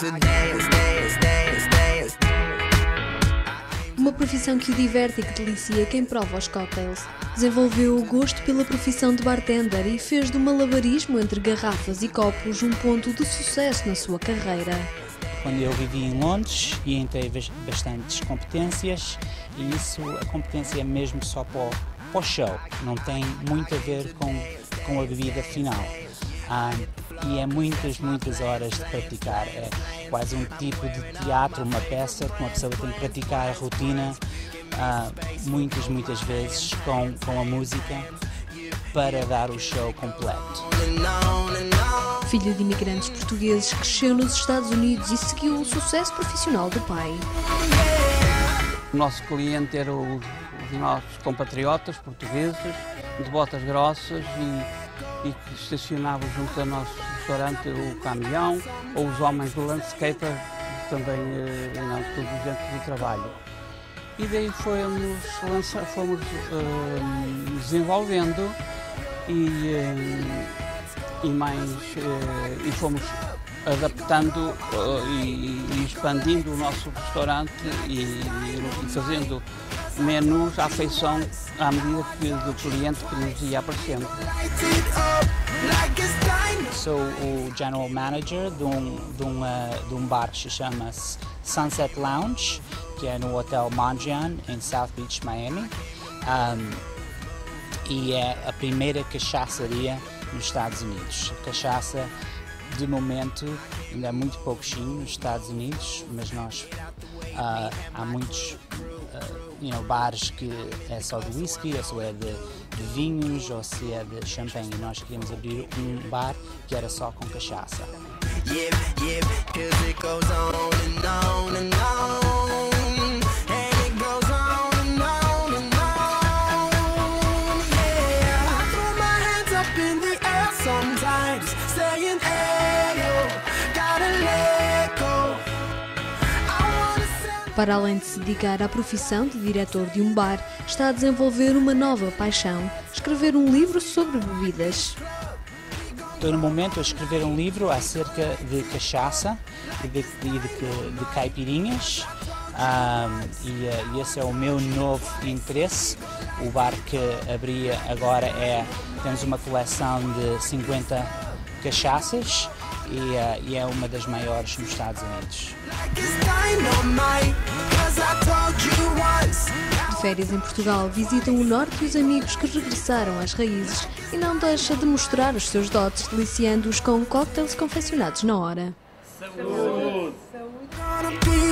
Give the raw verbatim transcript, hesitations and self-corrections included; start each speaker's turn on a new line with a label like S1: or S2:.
S1: Uma profissão que o diverte e que delicia quem prova os cocktails. Desenvolveu o gosto pela profissão de bartender e fez do malabarismo entre garrafas e copos um ponto de sucesso na sua carreira.
S2: Quando eu vivi em Londres e entrei bastantes competências, e isso, a competência é mesmo só para o, para o show, não tem muito a ver com, com a bebida final. Ah, e é muitas, muitas horas de praticar, é quase um tipo de teatro, uma peça que uma pessoa tem que praticar a rotina ah, muitas, muitas vezes com, com a música para dar o show completo.
S1: Filho de imigrantes portugueses, cresceu nos Estados Unidos e seguiu o sucesso profissional do pai.
S3: O nosso cliente era o, os nossos compatriotas portugueses, de botas grossas e, e que estacionavam junto ao nosso restaurante o caminhão, ou os homens do landscaper, também não, todos os gente do trabalho. E daí fomos, lançar, fomos uh, desenvolvendo e, uh, e, mais, uh, e fomos adaptando uh, e, e expandindo o nosso restaurante e, e fazendo menus à afeição à medida que, do cliente que nos ia aparecendo.
S2: Sou o general manager de um, de um, uh, de um bar que se chama Sunset Lounge, que é no Hotel Mondrian, em South Beach, Miami. Um, e é a primeira cachaçaria nos Estados Unidos. A cachaça, de momento, ainda é muito pouquinho nos Estados Unidos, mas nós, uh, há muitos uh, you know, bares que é só de whisky, ou se é de, de vinhos, ou se é de champanhe. E nós queríamos abrir um bar que era só com cachaça.
S1: Para além de se dedicar à profissão de diretor de um bar, está a desenvolver uma nova paixão: escrever um livro sobre bebidas.
S2: Estou no momento a escrever um livro acerca de cachaça e de, de, de, de caipirinhas. Um, e, e esse é o meu novo interesse. O bar que abri agora é, temos uma coleção de cinquenta cachaças e, uh, e é uma das maiores nos Estados Unidos.
S1: De férias em Portugal, visitam o norte e os amigos que regressaram às raízes, e não deixa de mostrar os seus dotes, deliciando-os com cocktails confeccionados na hora.
S4: Saúde! Saúde!